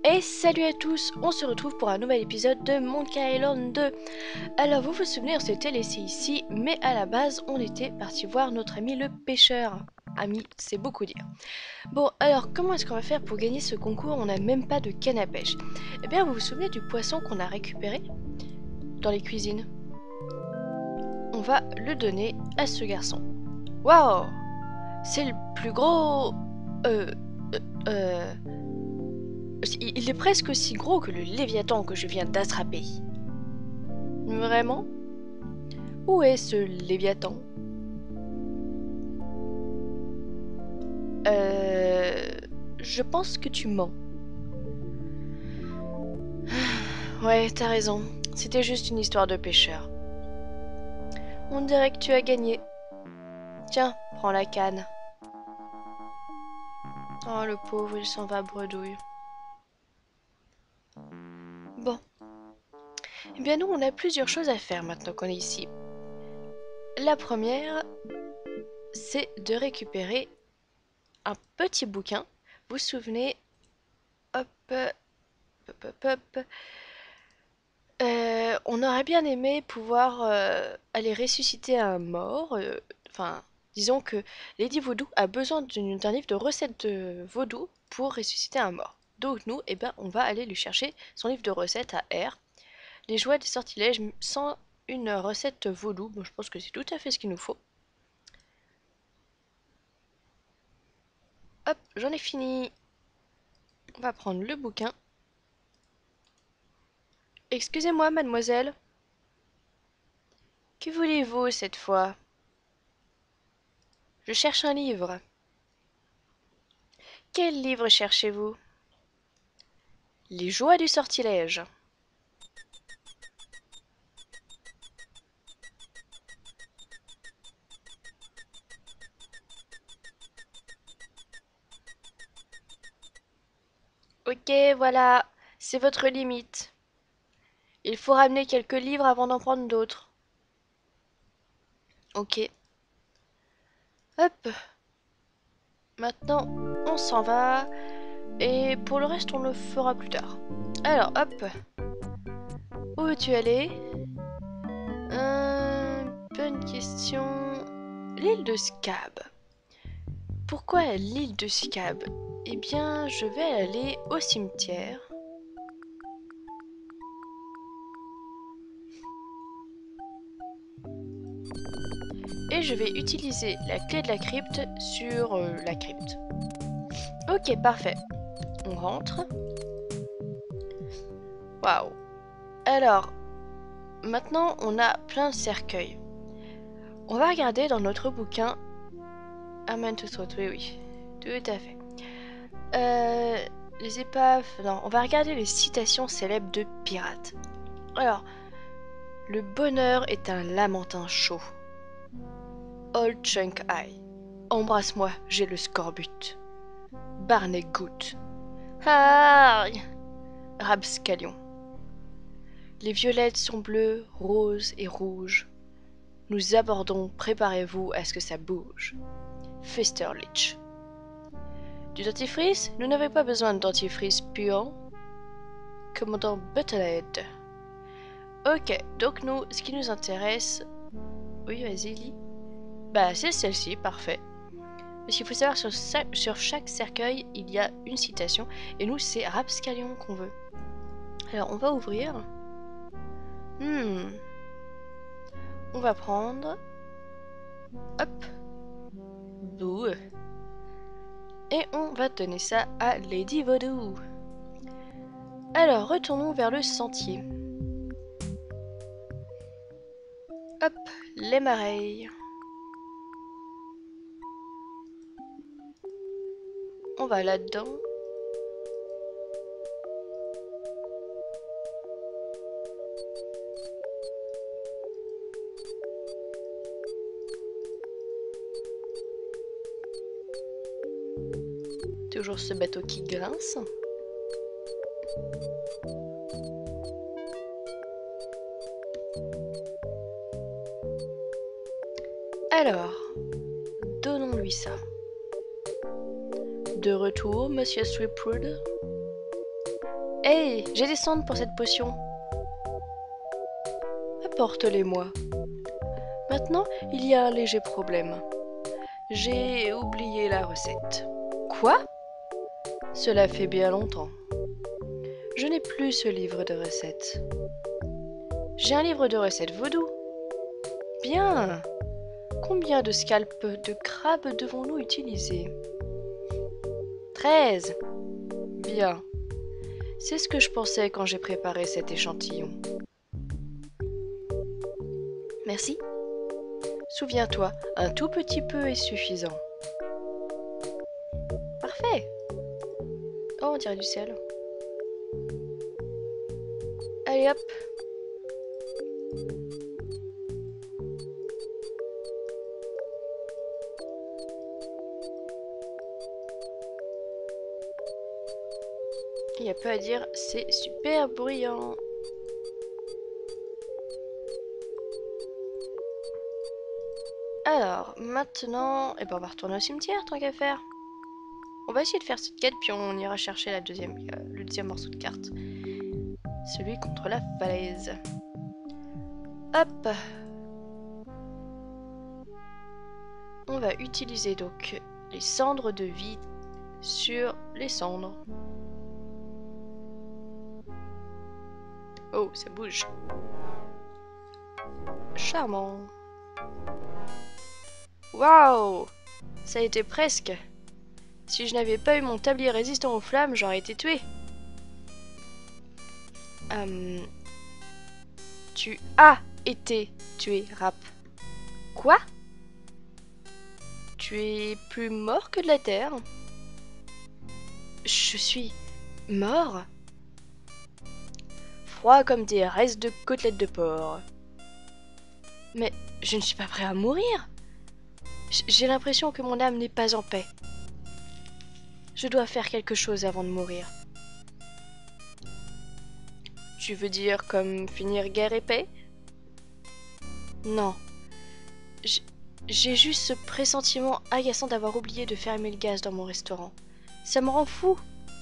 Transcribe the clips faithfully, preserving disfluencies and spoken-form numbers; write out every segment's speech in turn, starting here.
Et salut à tous, on se retrouve pour un nouvel épisode de Monkey Island deux. Alors vous vous souvenez, on s'était laissé ici, mais à la base on était parti voir notre ami le pêcheur. Ami, c'est beaucoup dire. Bon, alors comment est-ce qu'on va faire pour gagner ce concours? On n'a même pas de canne à pêche. Eh bien vous vous souvenez du poisson qu'on a récupéré dans les cuisines? On va le donner à ce garçon. Waouh! C'est le plus gros... Euh... Euh... euh... Il est presque aussi gros que le Léviathan que je viens d'attraper. Vraiment? Où est ce Léviathan? Euh... Je pense que tu mens. Ouais, t'as raison. C'était juste une histoire de pêcheur. On dirait que tu as gagné. Tiens, prends la canne. Oh, le pauvre, il s'en va bredouille. Bon. Eh bien, nous, on a plusieurs choses à faire maintenant qu'on est ici. La première, c'est de récupérer un petit bouquin. Vous vous souvenez? Hop, hop, hop, hop. Euh, on aurait bien aimé pouvoir euh, aller ressusciter un mort. euh, Enfin, disons que Lady Vaudou a besoin d'une- d'un livre de recettes de vaudou pour ressusciter un mort. Donc nous, eh ben, on va aller lui chercher son livre de recettes à R. Les joies des sortilèges sans une recette vaudou. Bon, je pense que c'est tout à fait ce qu'il nous faut. Hop, j'en ai fini. On va prendre le bouquin. Excusez-moi, mademoiselle. Que voulez-vous cette fois? Je cherche un livre. Quel livre cherchez-vous? Les joies du sortilège. Ok, voilà, c'est votre limite. Il faut ramener quelques livres avant d'en prendre d'autres. Ok. Hop. Maintenant, on s'en va. Et pour le reste, on le fera plus tard. Alors, hop. Où veux-tu aller? euh, Bonne question. L'île de Scab. Pourquoi l'île de Scab? Eh bien, je vais aller au cimetière. Et je vais utiliser la clé de la crypte sur euh, la crypte. Ok, parfait. On rentre. Waouh. Alors, maintenant on a plein de cercueils. On va regarder dans notre bouquin. Amen to thought, oui, oui. Tout à fait. Euh, les épaves. Non, on va regarder les citations célèbres de pirates. Alors, le bonheur est un lamentin chaud. Old Chunk Eye. Embrasse-moi, j'ai le scorbut. Barney Goot. Ah, Rabscalion. Les violettes sont bleues, roses et rouges. Nous abordons, préparez-vous à ce que ça bouge. Festerlich. Du dentifrice? Nous n'avons pas besoin de dentifrice puant. Commandant Butterhead. Ok, donc nous, ce qui nous intéresse... Oui, vas-y, lis. Bah, c'est celle-ci, parfait. Parce qu'il faut savoir, sur, sur chaque cercueil, il y a une citation. Et nous, c'est Rapscalion qu'on veut. Alors, on va ouvrir. Hmm. On va prendre... Hop. Bouh. Et on va donner ça à Lady Vaudou. Alors, retournons vers le sentier. Hop, les mareilles. On va là-dedans. Toujours ce bateau qui grince. Alors, donnons-lui ça. De retour, Monsieur Sweetwood. Hey, j'ai des cendres pour cette potion. Apporte-les-moi. Maintenant, il y a un léger problème. J'ai oublié la recette. Quoi? Cela fait bien longtemps. Je n'ai plus ce livre de recettes. J'ai un livre de recettes vaudou. Bien. Combien de scalpes de crabe devons-nous utiliser? Treize. Bien. C'est ce que je pensais quand j'ai préparé cet échantillon. Merci. Souviens-toi, un tout petit peu est suffisant. Parfait. Oh, on dirait du sel. Allez hop. Il n'y a pas à dire, c'est super bruyant. Alors, maintenant, eh ben, on va retourner au cimetière, tant qu'à faire. On va essayer de faire cette quête, puis on ira chercher la deuxième, euh, le deuxième morceau de carte. Celui contre la falaise. Hop. On va utiliser donc les cendres de vie sur les cendres. Oh, ça bouge. Charmant. Waouh! Ça a été presque. Si je n'avais pas eu mon tablier résistant aux flammes, j'aurais été tué. Euh... Tu as été tué, Rap. Quoi? Tu es plus mort que de la terre? Je suis mort? Froid comme des restes de côtelettes de porc. Mais je ne suis pas prêt à mourir. J'ai l'impression que mon âme n'est pas en paix. Je dois faire quelque chose avant de mourir. Tu veux dire comme finir guerre et paix? Non. J'ai juste ce pressentiment agaçant d'avoir oublié de fermer le gaz dans mon restaurant. Ça me rend fou.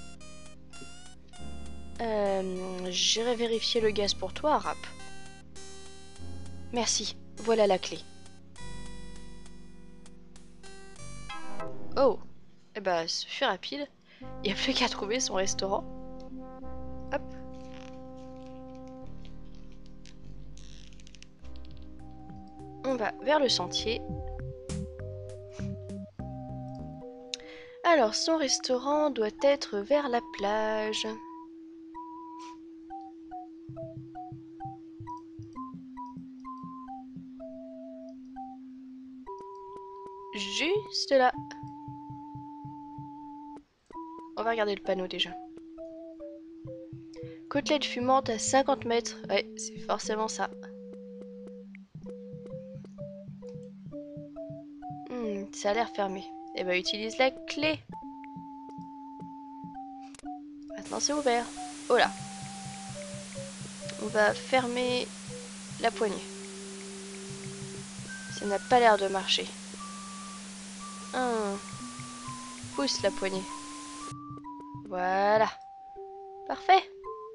Euh, J'irai vérifier le gaz pour toi, Rap. Merci, voilà la clé. Oh, eh ben, ce fut rapide. Il n'y a plus qu'à trouver son restaurant. Hop. On va vers le sentier. Alors, son restaurant doit être vers la plage. Juste là. On va regarder le panneau déjà. Côtelette fumante à cinquante mètres. Ouais, c'est forcément ça. Hmm, ça a l'air fermé. Eh ben, utilise la clé. Maintenant, c'est ouvert. Oh là. On va fermer la poignée. Ça n'a pas l'air de marcher. Hum. Pousse la poignée. Voilà. Parfait.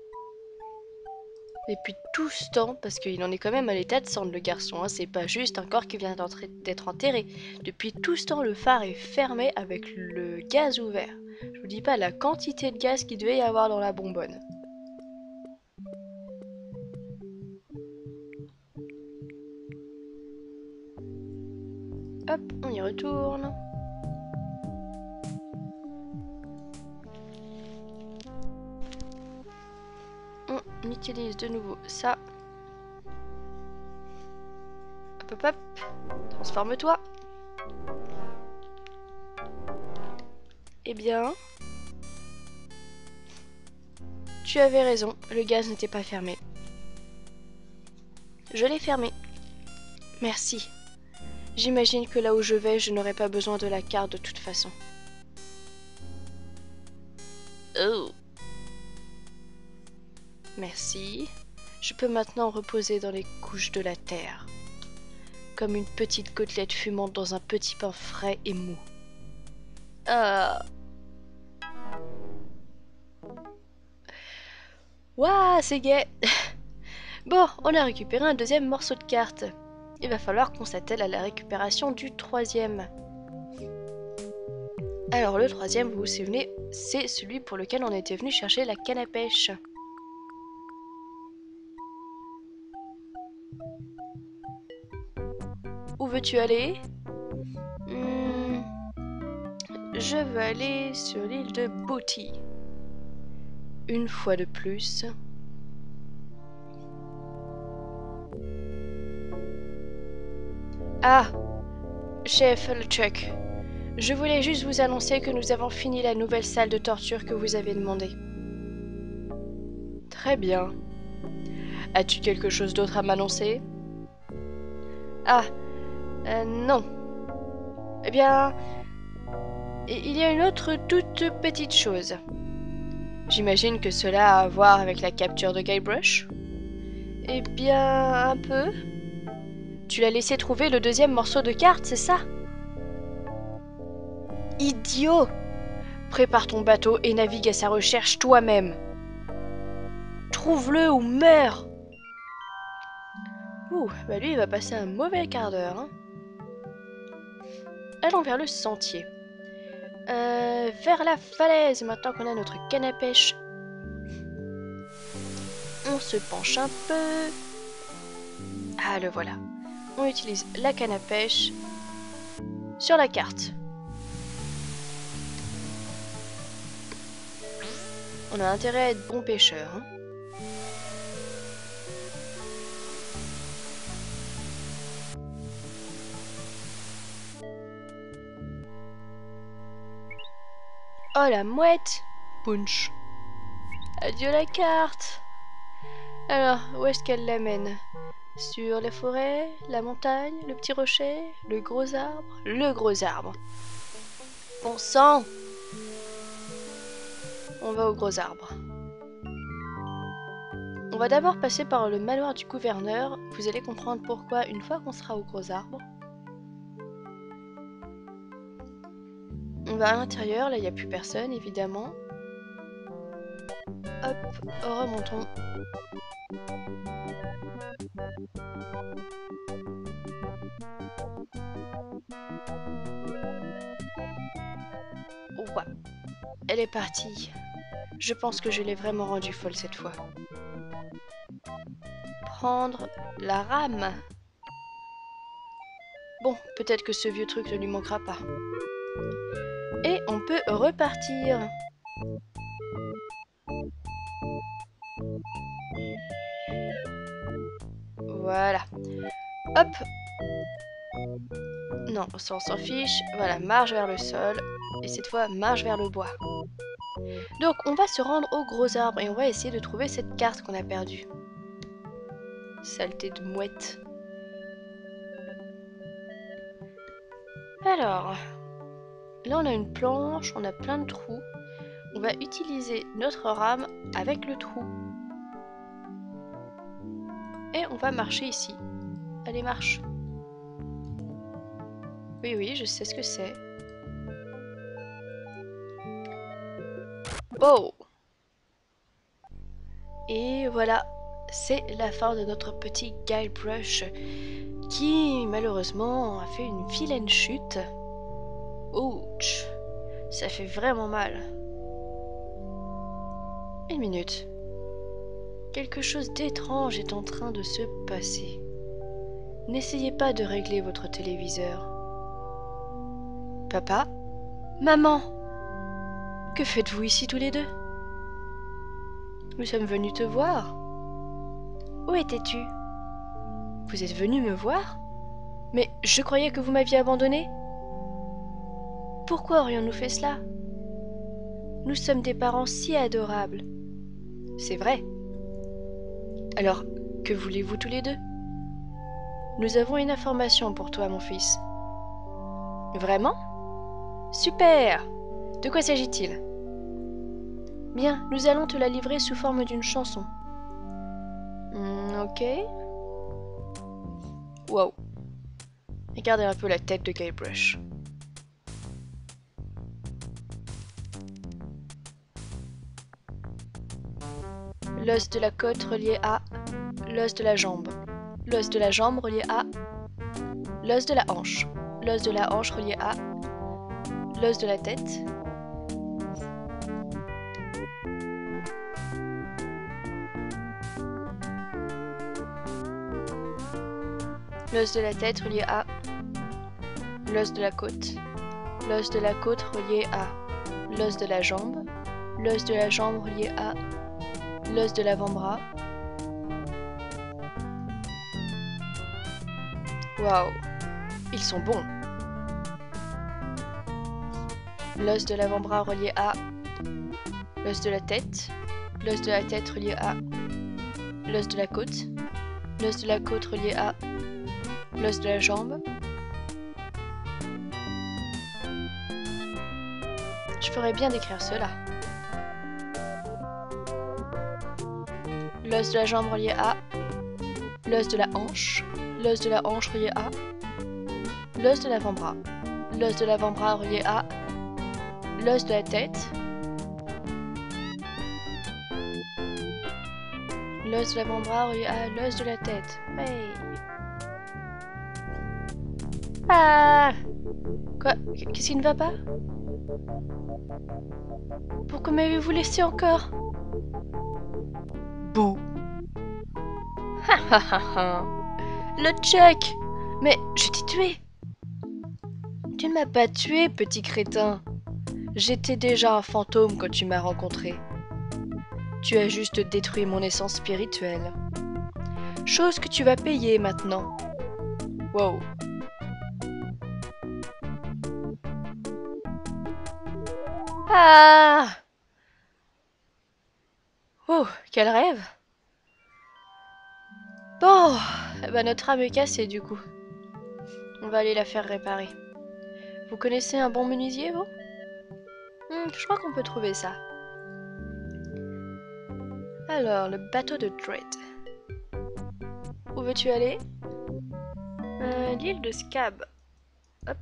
Et puis tout ce temps, parce qu'il en est quand même à l'état de cendre le garçon, hein, c'est pas juste un corps qui vient d'être enterré. Depuis tout ce temps, le phare est fermé avec le gaz ouvert. Je vous dis pas la quantité de gaz qu'il devait y avoir dans la bonbonne. Hop, on y retourne. On utilise de nouveau ça. Hop hop hop. Transforme-toi. Eh bien... Tu avais raison, le gaz n'était pas fermé. Je l'ai fermé. Merci. J'imagine que là où je vais, je n'aurai pas besoin de la carte de toute façon. Oh. Merci. Je peux maintenant reposer dans les couches de la terre. Comme une petite côtelette fumante dans un petit pain frais et mou. Ah. Waouh, c'est gai. Bon, on a récupéré un deuxième morceau de carte. Il va falloir qu'on s'attelle à la récupération du troisième. Alors le troisième, vous vous souvenez, c'est celui pour lequel on était venu chercher la canne à pêche. Où veux-tu aller? hmm, Je veux aller sur l'île de Booty. Une fois de plus. Ah, chef LeChuck. Je voulais juste vous annoncer que nous avons fini la nouvelle salle de torture que vous avez demandé. Très bien. As-tu quelque chose d'autre à m'annoncer? Ah, euh, non. Eh bien, il y a une autre toute petite chose. J'imagine que cela a à voir avec la capture de Guybrush? Eh bien, un peu. Tu l'as laissé trouver le deuxième morceau de carte, c'est ça? Idiot! Prépare ton bateau et navigue à sa recherche toi-même. Trouve-le ou meurs! Ouh, bah lui il va passer un mauvais quart d'heure. Hein. Allons vers le sentier. Euh, vers la falaise, maintenant qu'on a notre canne à pêche. On se penche un peu. Ah, le voilà. On utilise la canne à pêche sur la carte. On a intérêt à être bon pêcheur. Hein. Oh la mouette! Punch. Adieu la carte. Alors, où est-ce qu'elle l'amène? Sur la forêt, la montagne, le petit rocher, le gros arbre? Le gros arbre. Bon sang! On va au gros arbre. On va d'abord passer par le manoir du gouverneur. Vous allez comprendre pourquoi une fois qu'on sera au gros arbre. On va à l'intérieur, là il n'y a plus personne évidemment. Hop, remontons. Ouais, elle est partie. Je pense que je l'ai vraiment rendue folle cette fois. Prendre la rame. Bon, peut-être que ce vieux truc ne lui manquera pas. Et on peut repartir. Voilà. Hop. Non, ça on s'en fiche. Voilà, marche vers le sol. Et cette fois, marche vers le bois. Donc, on va se rendre au gros arbre et on va essayer de trouver cette carte qu'on a perdue. Saleté de mouette. Alors, là on a une planche, on a plein de trous. On va utiliser notre rame avec le trou. Et on va marcher ici. Allez, marche. Oui, oui, je sais ce que c'est. Oh! Et voilà, c'est la fin de notre petit Guybrush qui, malheureusement, a fait une vilaine chute. Ouch! Ça fait vraiment mal. Une minute. Quelque chose d'étrange est en train de se passer. N'essayez pas de régler votre téléviseur. Papa? Maman? Que faites-vous ici tous les deux? Nous sommes venus te voir. Où étais-tu? Vous êtes venus me voir? Mais je croyais que vous m'aviez abandonné. Pourquoi aurions-nous fait cela? Nous sommes des parents si adorables. C'est vrai. Alors, que voulez-vous tous les deux? Nous avons une information pour toi, mon fils. Vraiment? Super! De quoi s'agit-il? Bien, nous allons te la livrer sous forme d'une chanson. Hmm, ok. Wow. Regardez un peu la tête de Guybrush. l'os de la côte relié à l'os de la jambe, l'os de la jambe relié à l'os de la hanche, l'os de la hanche relié à l'os de la tête, l'os de la tête relié à l'os de la côte, l'os de la côte relié à l'os de la jambe, l'os de la jambe relié à l'os de l'avant-bras. Waouh, ils sont bons. L'os de l'avant-bras relié à l'os de la tête, l'os de la tête relié à l'os de la côte, l'os de la côte relié à l'os de la jambe. Je ferais bien d'écrire cela. L'os de la jambe relié à l'os de la hanche, l'os de la hanche relié à l'os de l'avant-bras, l'os de l'avant-bras relié à l'os de la tête, l'os de l'avant-bras relié à l'os de la tête. Hey. Ah! Quoi? Qu'est-ce qui ne va pas? Pourquoi m'avez-vous laissé encore? Bouh! Ha ha ha ha! Le Chuck! Mais je t'ai tué! Tu ne m'as pas tué, petit crétin! J'étais déjà un fantôme quand tu m'as rencontré. Tu as juste détruit mon essence spirituelle. Chose que tu vas payer maintenant. Wow! Ah! Oh, quel rêve! Bon, eh ben notre âme est cassée du coup. On va aller la faire réparer. Vous connaissez un bon menuisier, vous? hmm, Je crois qu'on peut trouver ça. Alors, le bateau de Dread. Où veux-tu aller? euh, L'île de Scab. Hop.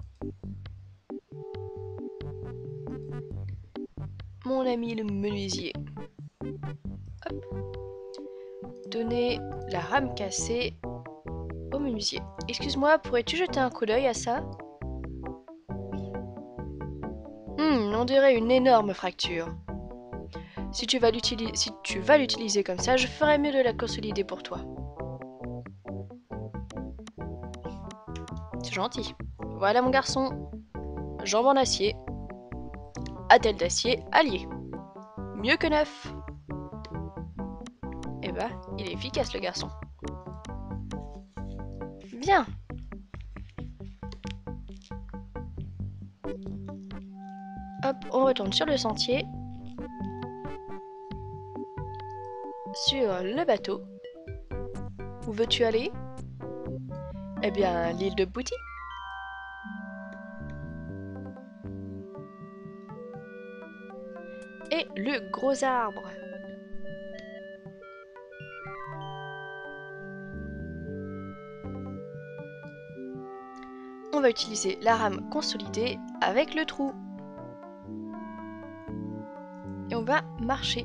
Mon ami le menuisier. Hop. Donner la rame cassée au menuisier. Excuse-moi, pourrais-tu jeter un coup d'œil à ça? Hmm, on dirait une énorme fracture. Si tu vas l'utiliser, si tu vas l'utiliser comme ça, je ferais mieux de la consolider pour toi. C'est gentil. Voilà mon garçon. Jambes en acier. Attelle d'acier allié. Mieux que neuf. Eh ben, il est efficace le garçon. Bien. Hop, on retourne sur le sentier. Sur le bateau. Où veux-tu aller? Eh bien, l'île de Booty. Et le gros arbre. On va utiliser la rame consolidée avec le trou. Et on va marcher.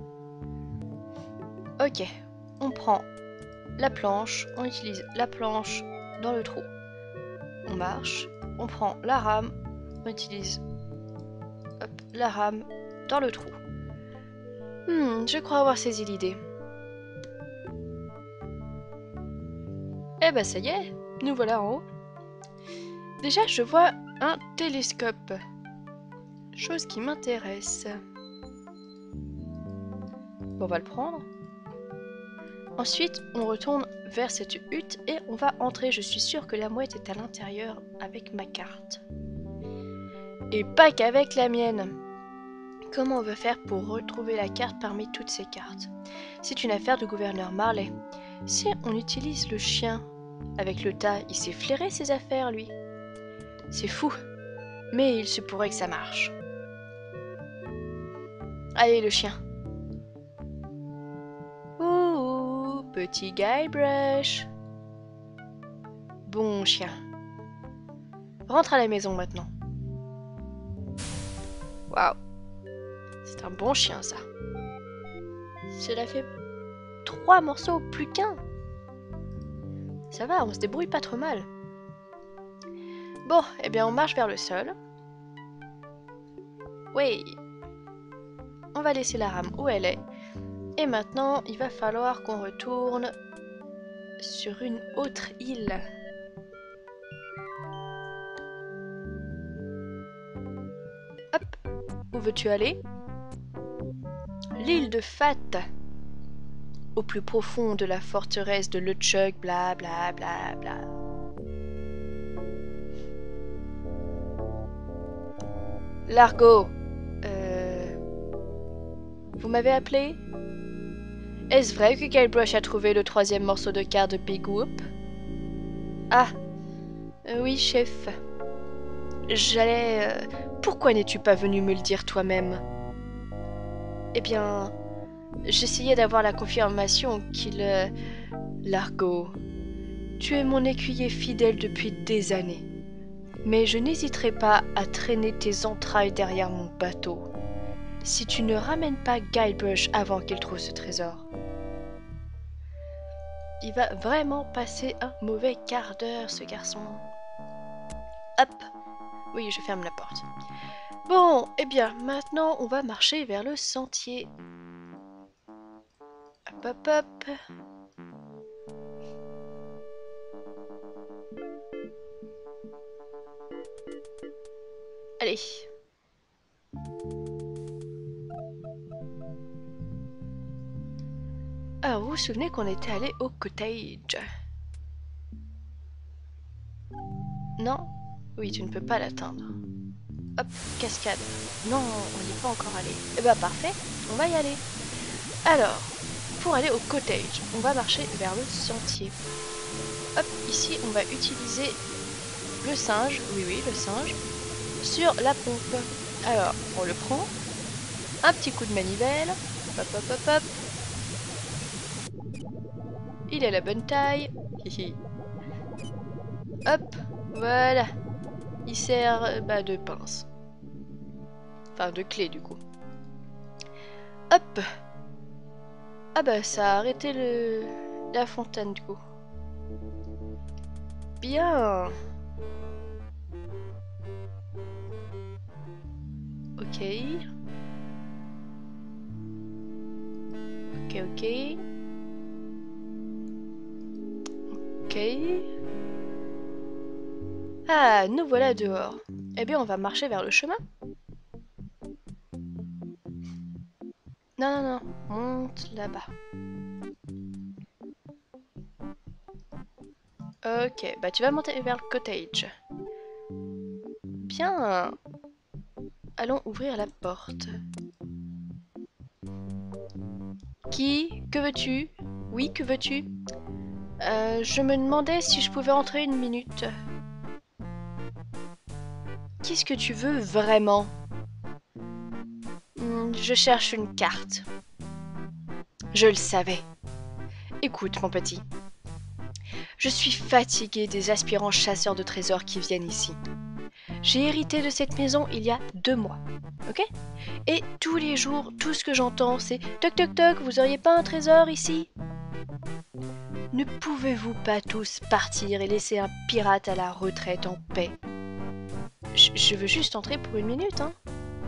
Ok, on prend la planche, on utilise la planche dans le trou. On marche, on prend la rame, on utilise hop, la rame dans le trou. Hmm, je crois avoir saisi l'idée. Eh ben ça y est, nous voilà en haut. Déjà, je vois un télescope. Chose qui m'intéresse. Bon, on va le prendre. Ensuite, on retourne vers cette hutte et on va entrer. Je suis sûre que la mouette est à l'intérieur avec ma carte. Et pas qu'avec la mienne. Comment on veut faire pour retrouver la carte parmi toutes ces cartes? C'est une affaire du gouverneur Marley. Si on utilise le chien avec le tas, il sait flairer ses affaires, lui. C'est fou, mais il se pourrait que ça marche. Allez, le chien. Ouh, petit Guybrush. Bon chien. Rentre à la maison maintenant. Waouh. C'est un bon chien, ça. Cela fait trois morceaux, plus qu'un. Ça va, on se débrouille pas trop mal. Bon, eh bien on marche vers le sol. Oui. On va laisser la rame où elle est. Et maintenant, il va falloir qu'on retourne sur une autre île. Hop. Où veux-tu aller? L'île de Fat. Au plus profond de la forteresse de LeChuck, bla bla bla bla. Largo. Euh... Vous m'avez appelé? Est-ce vrai que Guybrush a trouvé le troisième morceau de carte de Big Whoop? Ah, euh, oui, chef. J'allais... Euh... Pourquoi n'es-tu pas venu me le dire toi-même? Eh bien, j'essayais d'avoir la confirmation qu'il... Euh... Largo, tu es mon écuyer fidèle depuis des années. Mais je n'hésiterai pas à traîner tes entrailles derrière mon bateau. Si tu ne ramènes pas Guybrush avant qu'il trouve ce trésor. Il va vraiment passer un mauvais quart d'heure, ce garçon. Hop. Oui, je ferme la porte. Bon, eh bien, maintenant, on va marcher vers le sentier. Hop, hop, hop. Allez. Ah, vous vous souvenez qu'on était allé au cottage? Non? Oui, tu ne peux pas l'atteindre. Hop, cascade. Non, on n'y est pas encore allé. Eh ben parfait, on va y aller. Alors, pour aller au cottage, on va marcher vers le sentier. Hop, ici on va utiliser le singe, oui oui, le singe, sur la pompe. Alors, on le prend, un petit coup de manivelle, hop hop hop hop. Il est à la bonne taille, hihi. Hop, voilà. Il sert bah, de pince. Enfin, de clé du coup. Hop. Ah bah ça a arrêté le... la fontaine du coup. Bien. Ok. Ok, ok. Ok. Ah, nous voilà dehors. Eh bien, on va marcher vers le chemin. Non, non, non. Monte là-bas. Ok, bah tu vas monter vers le cottage. Bien. Allons ouvrir la porte. Qui? Que veux-tu? Oui, que veux-tu? euh, Je me demandais si je pouvais entrer une minute. Qu'est-ce que tu veux vraiment? hmm, Je cherche une carte. Je le savais. Écoute, mon petit. Je suis fatiguée des aspirants chasseurs de trésors qui viennent ici. J'ai hérité de cette maison il y a deux mois, ok? Et tous les jours, tout ce que j'entends, c'est « Toc toc toc, vous auriez pas un trésor ici ?» Ne pouvez-vous pas tous partir et laisser un pirate à la retraite en paix? Je, je veux juste entrer pour une minute, hein?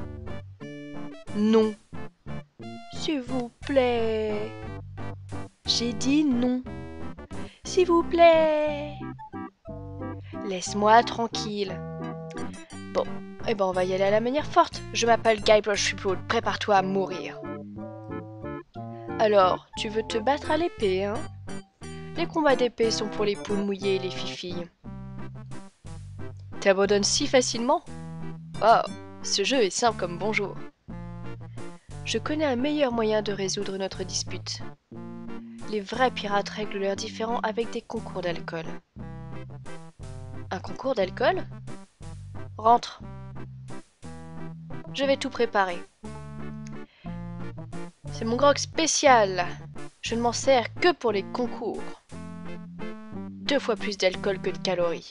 Non. S'il vous plaît. J'ai dit non. S'il vous plaît. Laisse-moi tranquille. Bon, eh ben on va y aller à la manière forte. Je m'appelle Guybrush Threepwood, prépare-toi à mourir. Alors, tu veux te battre à l'épée, hein? Les combats d'épée sont pour les poules mouillées et les fifilles. T'abandonnes si facilement? Oh, ce jeu est simple comme bonjour. Je connais un meilleur moyen de résoudre notre dispute. Les vrais pirates règlent leurs différends avec des concours d'alcool. Un concours d'alcool? Rentre. Je vais tout préparer. C'est mon grog spécial. Je ne m'en sers que pour les concours. Deux fois plus d'alcool que de calories.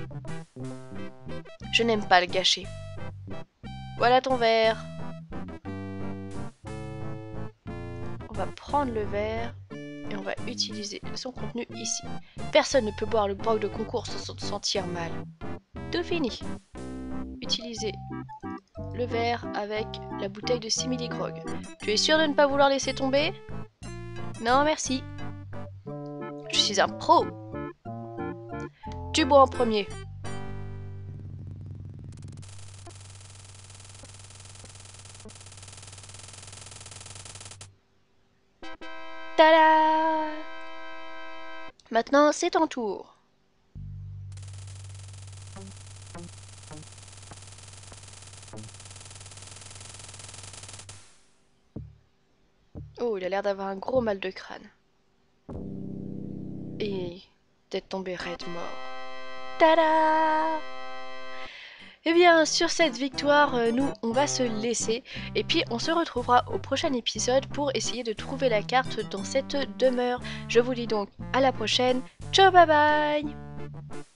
Je n'aime pas le gâcher. Voilà ton verre. On va prendre le verre et on va utiliser son contenu ici. Personne ne peut boire le grog de concours sans se sentir mal. Tout fini. Utilisez le verre avec la bouteille de simili grog. Tu es sûr de ne pas vouloir laisser tomber? Non, merci. Je suis un pro. Tu bois en premier. Tada! Maintenant, c'est ton tour. Oh, il a l'air d'avoir un gros mal de crâne. Et d'être tombé raide mort. Tada! Eh bien, sur cette victoire, euh, nous, on va se laisser. Et puis, on se retrouvera au prochain épisode pour essayer de trouver la carte dans cette demeure. Je vous dis donc à la prochaine. Ciao, bye bye!